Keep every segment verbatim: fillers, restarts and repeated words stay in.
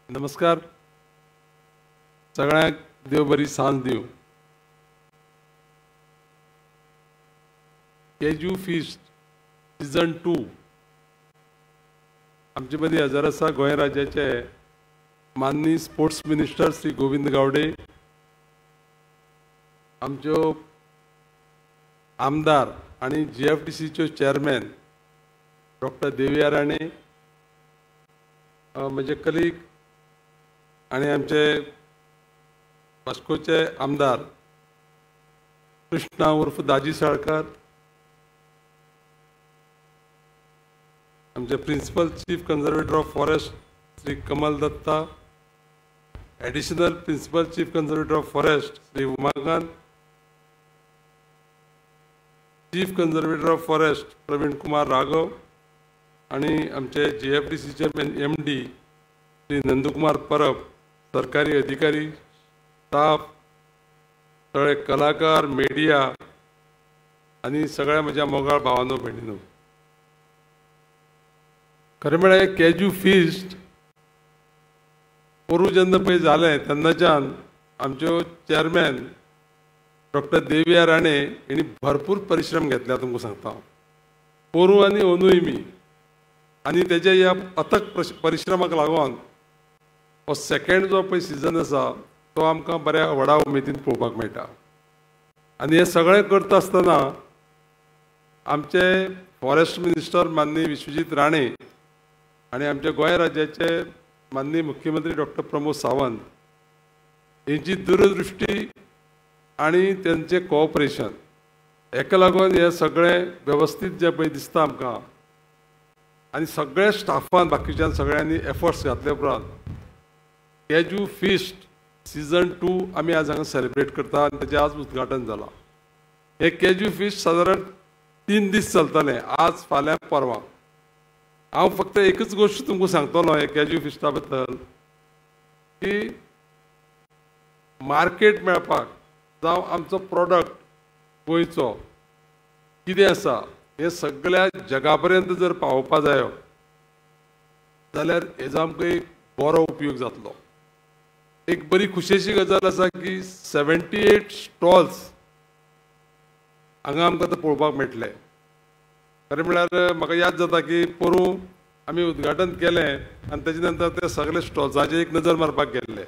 नमस्कार. सगळ्यांक देव बरी सांज दिव. केजू फिस्ट सीजन टू आमचे मदीं हजर आसा गोंय राज्याचे माननीय स्पोर्ट्स मिनिस्टर श्री गोविंद गावडे, आमच्यो आमदार आणि जी एफ टी सीच्यो चेअरमॅन डॉक्टर देविया राणे, म्हजे कलीग आणि आमचे वास्कोचे आमदार कृष्णा उर्फ दाजी साळकार, आमचे principal chief conservator of forest Shri Kamal Datta, additional principal chief conservator of forest Shri Umakant, chief conservator of forest Pravin Kumar Raghav आणि आमचे जी एफ टी सीचे एम डी श्री नंदकुमार परब, सरकारी अधिकारी, स्टाफ, सगळे कलाकार, मिडिया आणि सगळ्या म्हज्या मोगाळ भावांनो भयणींनो, खरें म्हळ्यार केजू फिस्ट पोरू जेन्ना पळय जालें तेन्नाच्यान आमच्यो चेअरमॅन डॉक्टर देविया राणे हेणी भरपूर परिश्रम घेतल्या. तुमकां सांगता पोरू आनी अंदूय मी आनी तेच्या ह्या अथक परिश्रमाक लागून हो सेकंड जो पळय सिजन आसा तो आमकां बऱ्या व्हडा उमेदीन पळोवपाक मेळटा. आनी हे सगळें करता आसतना आमचे फॉरेस्ट मिनिस्टर माननीय विश्वजीत राणे आणि आमच्या गोंय राज्याचे माननीय मुख्यमंत्री डॉक्टर प्रमोद सावंत हेंची दूरदृश्टी आणि त्यांचे कोऑपरेशन हेका लागून हे सगळें वेवस्थीत जे पळय दिसता आमकां आनी सगळ्या स्टाफान बाकीच्यान सगळ्यांनी एफर्ट्स घातले उपरांत केजू फिस्ट सीजन टू आमी आज हांगा सेलिब्रेट करता आनी तेजें आज उद्घाटन जालां. हे केजू फिस्ट सादारण तीन दीस चलतलें, आज फाल्यां परवां. हांव फक्त एकच गोश्ट तुमकां सांगतलो हे केजू फिस्टा बद्दल की मार्केट मेळपाक जावं आमचो प्रोडक्ट गोंयचो कितें आसा हे सगळ्या जगा पर्यंत जर पावोवपा जायो जाल्यार हेजो आमकां एक बरो उपयोग जातलो. एक बरी खुशेची गजाल आसा की सेव्हन्टी एट स्टॉल्स हांगा आमकां आतां पळोवपाक मेळटले. खरें म्हळ्यार म्हाका याद जाता की पोरू आमी उद्घाटन केलें आनी तेजे नंतर ते सगळे स्टॉल्साचेर एक नजर मारपाक गेल्ले.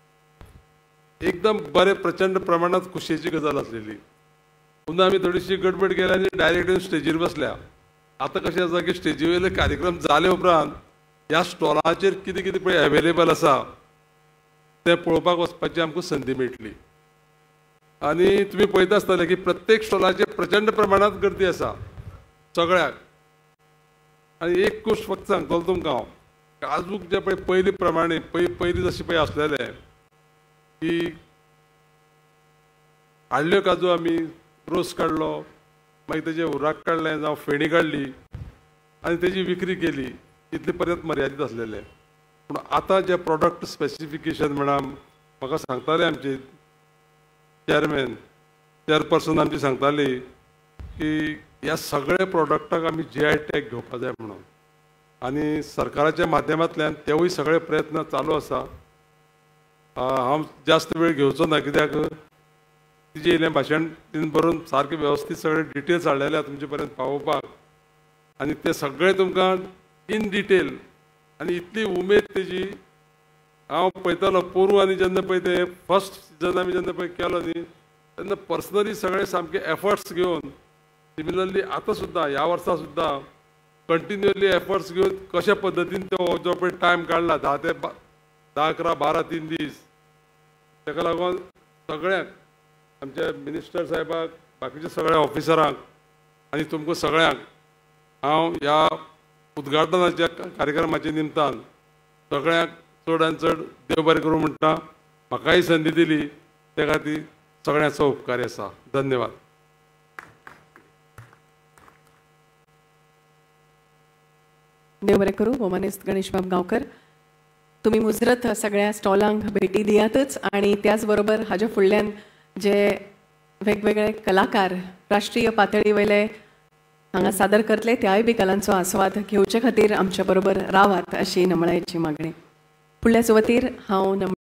एकदम बरें प्रचंड प्रमाणांत खुशेची गजाल आसलेली. पुन्हा आमी थोडीशी गडबड केली आनी डायरेक्ट येवन स्टेजीर बसल्या. आतां कशें आसा की स्टेजी वयले कार्यक्रम जाले उपरांत ह्या स्टॉलाचेर कितें कितें पळय एवेलेबल आसा तें पळोवपाक वचपाची आमकां संदी मेळटली. आनी तुमी पळयता आसतले की प्रत्येक स्टॉलाचेर प्रचंड प्रमाणांत गर्दी आसा सगळ्याक. आनी एक गोश्ट फक्त सांगतलो तुमकां हांव, काजूक जे पळय पयलीं प्रमाणे पय पयलीं जशें पळय आसलेले की हाडल्यो काजू आमी रोस काडलो, मागीर तेजे उराक काडलें जावं फेणी काडली आनी तेजी विक्री केली, इतले पर्यंत मर्यादीत आसलेले. पूण आतां जे प्रॉडक्ट स्पेसिफिकेशन म्हणा म्हाका सांगताले आमचे चेअरमॅन चेअरपर्सन आमची सांगताली की ह्या सगळ्या प्रॉडक्टाक आमी जी आय टॅग घेवपा जाय म्हणून. आनी सरकाराच्या माध्यमांतल्यान तेवूय सगळे प्रयत्न चालू आसा. हांव जास्त वेळ घेवचो ना कित्याक तिजे येयलें भाशण तिणें बरोवन सारकें वेवस्थीत सगळे डिटेल्स हाडलेले तुमचे पर्यंत पावोवपाक आनी ते सगळे तुमकां इन डिटेल आनी इतली उमेद तेजी हांव पळयतालो पोरू आनी जेन्ना पळय ते फर्स्ट सिजन आमी जेन्ना पळय केलो न्ही तेन्ना पर्सनली सगळे सामके एफर्ट्स घेवन सिमिलरली आतां सुद्दां ह्या वर्सा सुद्दां कंटिन्युअली एफर्ट्स घेवन कशा पद्दतीन तो जो पळय टायम काडला धा ते धा अकरा बारा तीन दीस ताका लागून सगळ्यांक आमच्या मिनिस्टर साहेबाक बाकीच्या सगळ्या ऑफिसरांक आनी तुमकां सगळ्यांक हांव ह्या उद्घाटनाच्या कार्यक्रमाच्या निमतान सगळ्यांक चड आनी चड देव बरें करूं म्हणटा. म्हाकाय संदी दिली त्या खातीर सगळ्यांचो उपकारी आसा. धन्यवाद. देव बरें करूं. होमानिस्ट गणेशबाब गांवकर, तुम्ही मुजरत सगळ्या स्टॉलांक भेटी दियातच आणि त्याचबरोबर हाज्या फुडल्यान जे वेगवेगळे कलाकार राष्ट्रीय पातळी वयले हांगा सादर करतले त्याय बी कलांचो आस्वाद घेवचे खातीर आमच्या बरोबर रावात अशी नमळायेची मागणी. फुडल्या सुवातेर हांव